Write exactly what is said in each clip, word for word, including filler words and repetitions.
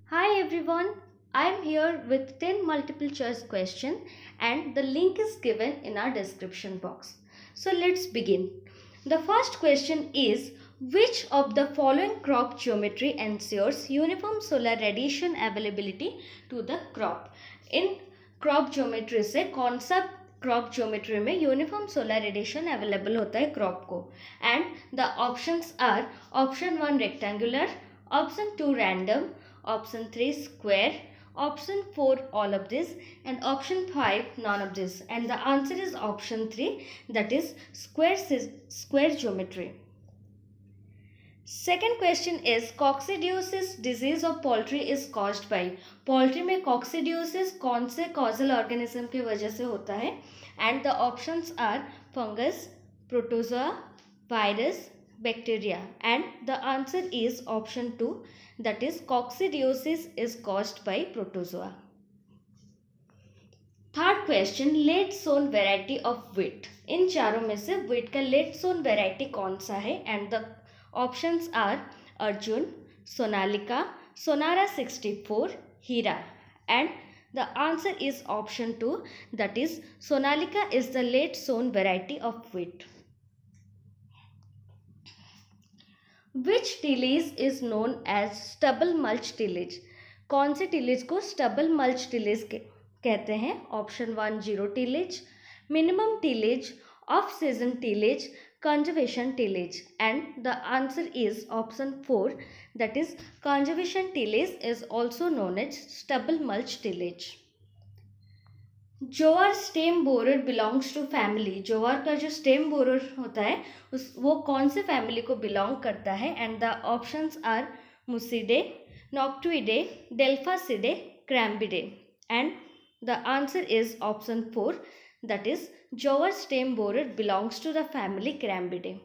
Hi everyone, I am here with ten multiple choice question and the link is given in our description box. So let's begin. The first question is, which of the following crop geometry ensures uniform solar radiation availability to the crop? In crop geometry से कौन सा crop geometry में uniform solar radiation available होता है crop को? And the options are option one rectangular, option two random, option three square, option four all of this, and option five none of this. And the answer is option three, that is square square geometry. Second question is, coccidiosis disease of poultry is caused by? poultry में coccidiosis कौन से causal organism की वजह से होता है? And the options are fungus, protozoa, virus, bacteria. And the answer is option two, that is coccidiosis is caused by protozoa. Third question, late sown variety of wheat. इन चारों में से wheat का लेट सोन वेराइटी कौन सा है? And the options are Arjun, Sonalika, Sonora sixty four, Hira. And the answer is option two, that is Sonalika is the late sown variety of wheat. Which tillage is known as stubble mulch tillage? कौन से tillage को stubble mulch tillage कहते हैं? Option one zero tillage, minimum tillage, off season tillage, conservation tillage. And the answer is option four, that is conservation tillage is also known as stubble mulch tillage. Jowar stem borer belongs to family. जोआर का जो stem borer होता है उस वो कौन से family को बिलोंग करता है? And the options are Muscidae, Noctuidae, Delphacidae, Crambidae. And the answer is option four, that is jowar stem borer belongs to the family Crambidae.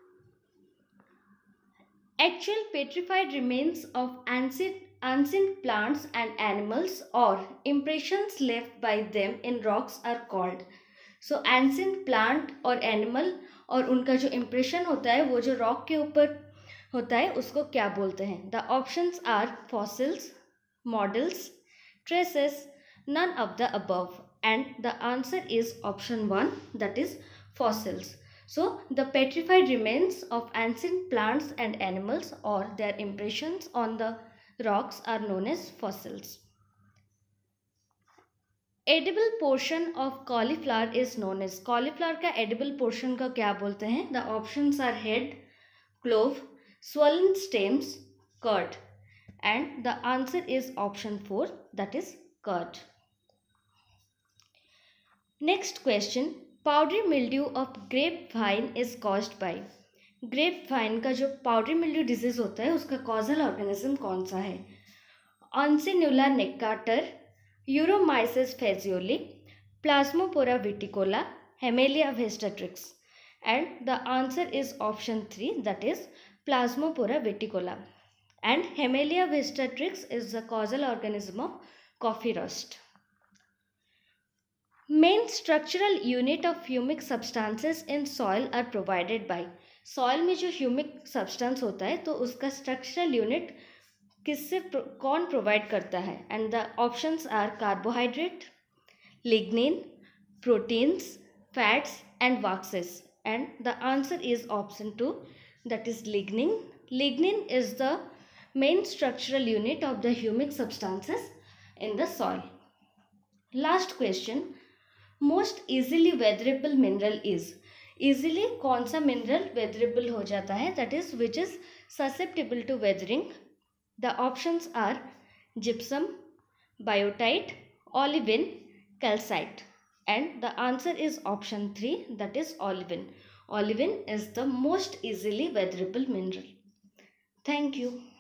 Actual petrified remains of ancient, ancient plants and animals or impressions left by them in rocks are called. So ancient plant और animal और उनका जो impression होता है वो जो rock के ऊपर होता है उसको क्या बोलते हैं? The options are fossils, models, traces, none of the above. And the answer is option one, that is fossils. So, the petrified remains of ancient plants and animals or their impressions on the rocks are known as fossils. Edible portion of cauliflower is known as. cauliflower का edible portion का क्या बोलते हैं? The options are head, clove, swollen stems, curd. And the answer is option four, that is curd. Next question. Powdery mildew of grape vine is caused by. Grape vine का जो powdery mildew disease होता है उसका causal organism कौन सा है? Uncinula necator, Uromyces phaseoli, Plasmopara viticola, Hemileia vastatrix. And the answer is option three, that is Plasmopara viticola. And Hemileia vastatrix is the causal organism of coffee rust. Main structural unit of humic substances in soil are provided by. soil में जो humic substance होता है तो उसका structural unit किससे कौन provide करता है? And the options are carbohydrate, lignin, proteins, fats and waxes. And the answer is option two, that is lignin. Lignin is the main structural unit of the humic substances in the soil. Last question. Most easily weatherable mineral is. Easily कौन सा mineral weatherable हो जाता है? That is which is susceptible to weathering. The options are gypsum, biotite, olivine, calcite. And the answer is option three, that is olivine. Olivine is the most easily weatherable mineral. Thank you.